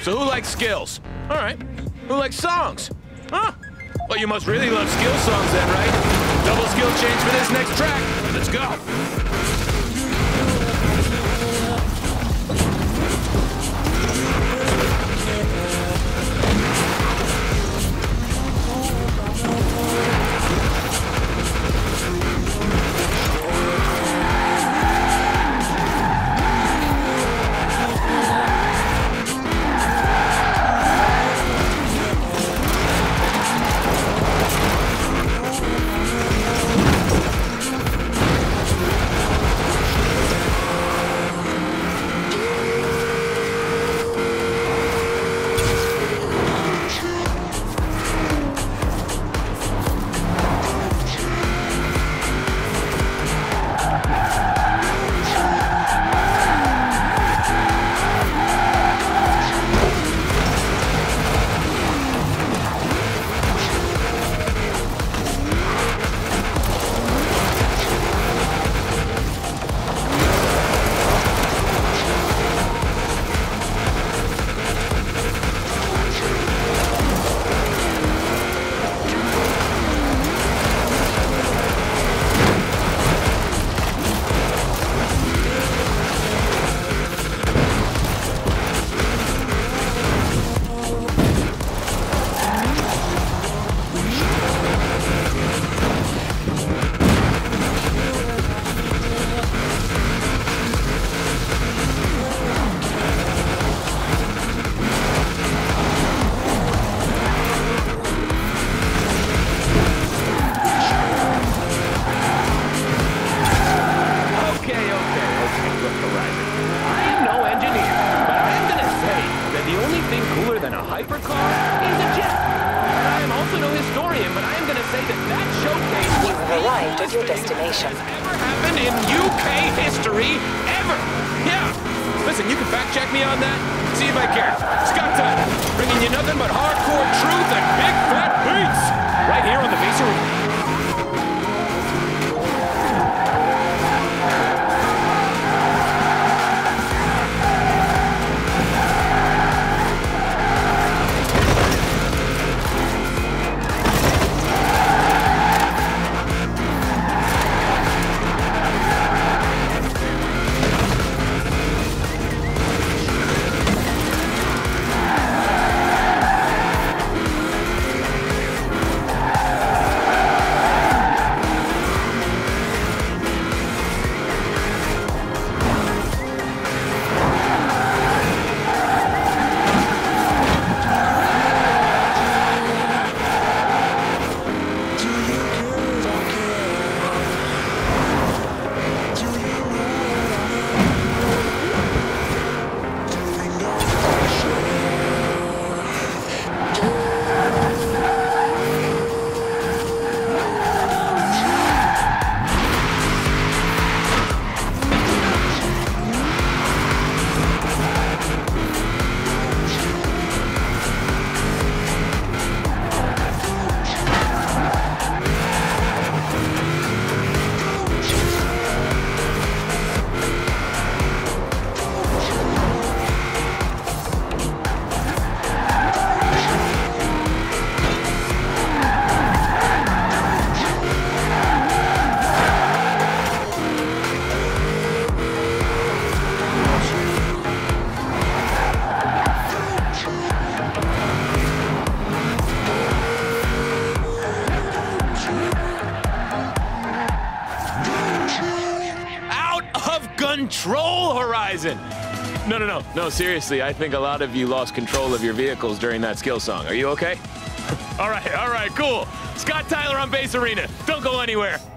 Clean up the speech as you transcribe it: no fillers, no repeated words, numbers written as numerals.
So who likes skills? All right. Who likes songs? Huh? Well, you must really love skill songs then, right? Double skill change for this next track. Let's go. Your destination. Ever happened in UK history ever? Yeah. Listen, you can fact check me on that. See if I care. Scott Tyler, bringing you nothing but hardcore truth and big fat beats right here on the Bass Arena. Control, Horizon! No, seriously, I think a lot of you lost control of your vehicles during that skill song. Are you okay? All right, cool. Scott Tyler on Bass Arena. Don't go anywhere.